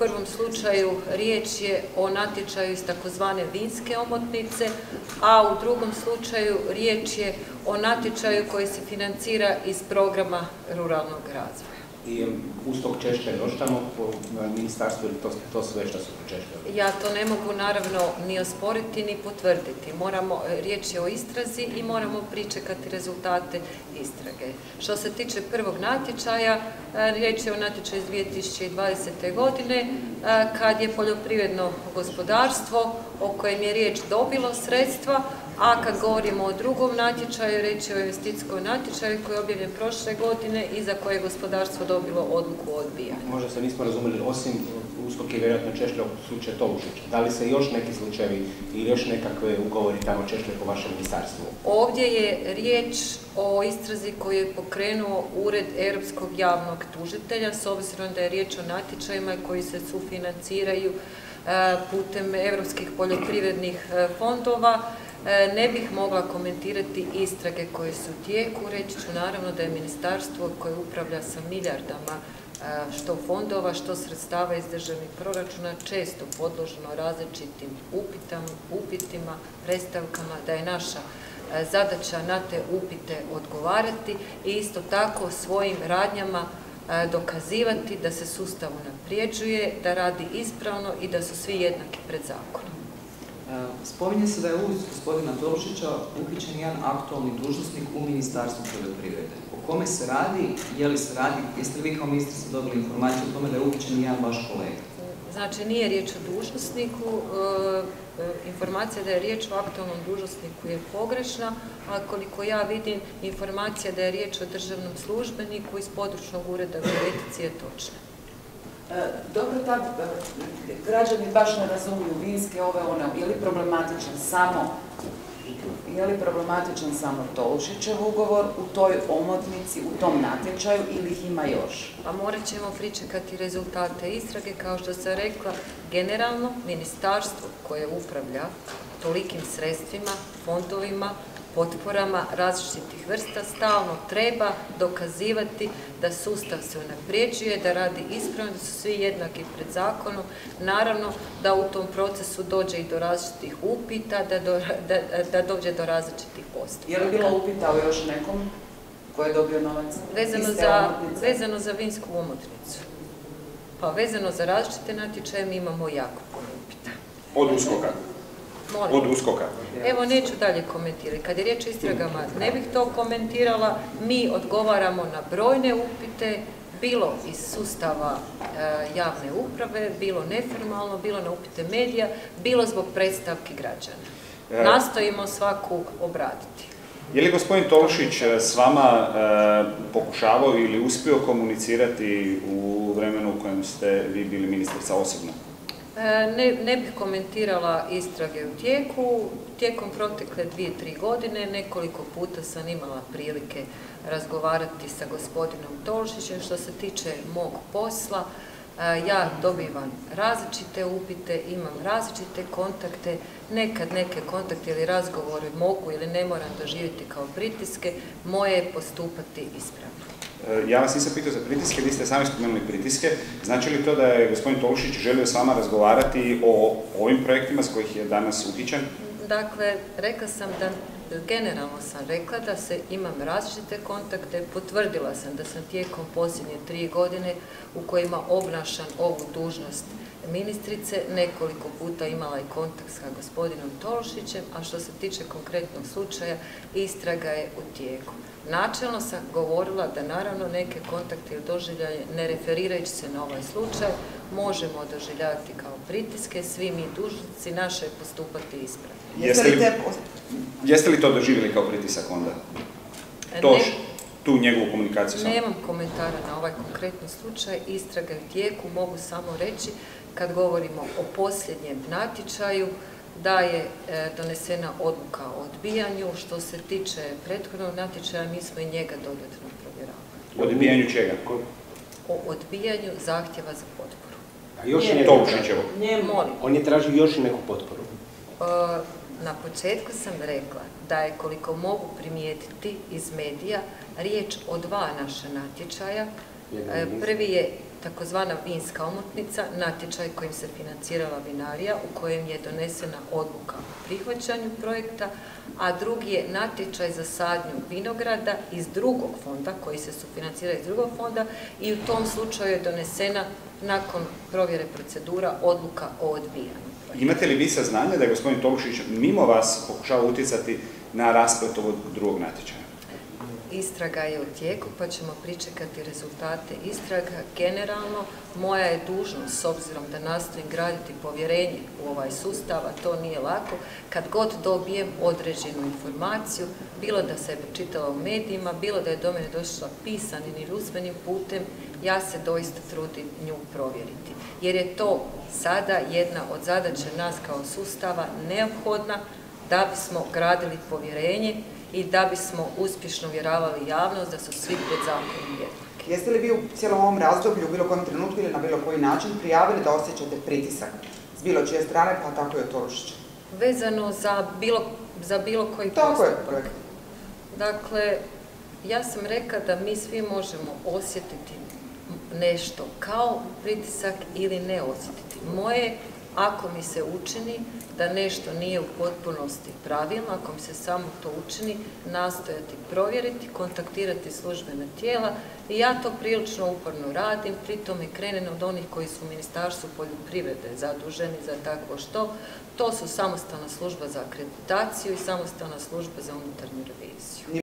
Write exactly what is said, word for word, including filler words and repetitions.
prvom slučaju riječ je o natječaju iz takozvane vinske omotnice, a u drugom slučaju riječ je o natječaju koji se financira iz programa ruralnog razvoja. I uz tog češća još tamo po ministarstvu ili to, to sve što su počešljali? Ja to ne mogu naravno ni osporiti ni potvrditi. Moramo, riječ je o istrazi i moramo pričekati rezultate istrage. Što se tiče prvog natječaja, riječ je o natječaju iz dvije tisuće dvadesete. godine, kad je poljoprivredno gospodarstvo o kojem je riječ dobilo sredstva, a kad govorimo o drugom natječaju, reći je o investicijskom natječaju koji je objavljen prošle godine i za koje je gospodarstvo dobilo odluku o odbijanju. Možda se nismo razumjeli, osim USKOK je vjerojatno češljao slučaj Tolušića. Da li se još neki slučajevi ili još nekakve ugovori tamo češljaju po vašem ministarstvu? Ovdje je riječ o istrazi koju je pokrenuo Ured Europskog javnog tužitelja, s obzirom da je riječ o natječajima koji se sufinanciraju putem europskih poljoprivrednih fondova. Ne bih mogla komentirati istrage koje su u tijeku. Reći ću naravno da je ministarstvo koje upravlja sa milijardama što fondova, što sredstava iz državnih proračuna često podloženo različitim upitima, predstavkama, da je naša zadaća na te upite odgovarati i isto tako svojim radnjama dokazivati da se sustav unaprijeđuje, da radi ispravno i da su svi jednaki pred zakonom. Spominje se da je uz gospodina Tolušića uhićen jedan aktualni dužnosnik u Ministarstvu poljoprivrede. O kome se radi, je li se radi, jeste li vi kao ministrica dobili informaciju o tome da je uhićen jedan vaš kolega? Znači, nije riječ o dužnosniku, informacija da je riječ o aktualnom dužnosniku je pogrešna, a koliko ja vidim, informacija da je riječ o državnom službeniku iz područnog ureda Virovitice je točna. Dobro, tako, građani baš ne razumiju vinske, ove, one, je li problematičan samo, je li problematičan samo Tolušićev ugovor u toj omotnici, u tom natječaju ili ih ima još? A morat ćemo pričekati rezultate istrage, kao što sam rekla, generalno ministarstvo koje upravlja tolikim sredstvima, fondovima, potporama različitih vrsta stalno treba dokazivati da sustav se unaprijeđuje, da radi ispravno, da su svi jednaki pred zakonom. Naravno da u tom procesu dođe i do različitih upita, da, do, da, da dođe do različitih postupaka. Je li bilo upita o još nekom ko je dobio novac? Vezano za, vezano za vinsku omotnicu. Pa vezano za različite natječaje mi imamo jako puno upita. Od USKOK-a? Od USKOK-a. Evo, neću dalje komentirati. Kad je riječ o istragama, ne bih to komentirala. Mi odgovaramo na brojne upite, bilo iz sustava e, javne uprave, bilo neformalno, bilo na upite medija, bilo zbog predstavki građana. E, Nastojimo svaku obraditi. Je li gospodin Tolušić s vama e, pokušavao ili uspio komunicirati u vremenu u kojem ste vi bili ministrica osobno? Ne, ne bih komentirala istrage u tijeku. Tijekom protekle dvije, tri godine nekoliko puta sam imala prilike razgovarati sa gospodinom Tolušićem. Što se tiče mog posla, ja dobivam različite upite, imam različite kontakte, nekad neke kontakte ili razgovore mogu ili ne moram doživjeti kao pritiske, moje je postupati ispravno. Ja vas nisam pitao za pritiske, vi ste sami spomenuli pritiske. Znači li to da je gospodin Tolušić želio s vama razgovarati o ovim projektima s kojih je danas uhićen? Dakle, rekla sam da, generalno sam rekla da se imam različite kontakte, potvrdila sam da sam tijekom posljednje tri godine u kojima obnašam ovu dužnost ministrice, nekoliko puta imala i kontakt sa gospodinom Tolušićem, a što se tiče konkretnog slučaja, istraga je u tijeku. Načelno sam govorila da naravno neke kontakte ili doživljaje, ne referirajući se na ovaj slučaj, možemo doživljavati kao pritiske, svi mi dužnici, naše je postupati ispravno. Jeste li, jeste li to doživjeli kao pritisak onda? To, ne, tu njegovu komunikaciju samo? Nemam komentara na ovaj konkretni slučaj, istraga je u tijeku, mogu samo reći kad govorimo o posljednjem natječaju, da je e, donesena odluka o odbijanju. Što se tiče prethodnog natječaja, mi smo i njega dodatno provjeravali. Odbijanju čega? O odbijanju zahtjeva za potporu. A još je Tolušićevo. Molim. On je tražio još i neku potporu. E, na početku sam rekla da je, koliko mogu primijetiti iz medija, riječ o dva naša natječaja. E, prvi je takozvana vinska omotnica, natječaj kojim se financirala vinarija, u kojem je donesena odluka o prihvaćanju projekta, a drugi je natječaj za sadnju vinograda iz drugog fonda, koji se sufinancira iz drugog fonda, i u tom slučaju je donesena nakon provjere procedura odluka o odbijanju. Imate li vi saznanje da je gospodin Tolušić mimo vas pokušava utjecati na rasplet ovog drugog natječaja? Istraga je u tijeku, pa ćemo pričekati rezultate istraga. Generalno, moja je dužnost, s obzirom da nastojim graditi povjerenje u ovaj sustav, a to nije lako, kad god dobijem određenu informaciju, bilo da se je pročitala u medijima, bilo da je do mene došla pisanim ili usmenim putem, ja se doista trudim nju provjeriti. Jer je to sada jedna od zadaća nas kao sustava neophodna da bismo gradili povjerenje i da bismo uspješno uvjeravali javnost da su svi pred zakonom jednaki. Jeste li vi u cijelom ovom razdoblju, u bilo kojem trenutku ili na bilo koji način prijavili da osjećate pritisak s bilo čije strane, pa tako i od Tolušića? Vezano za bilo, za bilo koji Tako postupak. je. Dakle, ja sam rekla da mi svi možemo osjetiti nešto kao pritisak ili ne osjetiti. Moje, ako mi se učini da nešto nije u potpunosti pravilno, ako mi se samo to učini, nastojati provjeriti, kontaktirati službena tijela i ja to prilično uporno radim, pritom je krenem od onih koji su u Ministarstvu poljoprivrede zaduženi za takvo što. To su samostalna služba za akreditaciju i samostalna služba za unutarnju reviziju.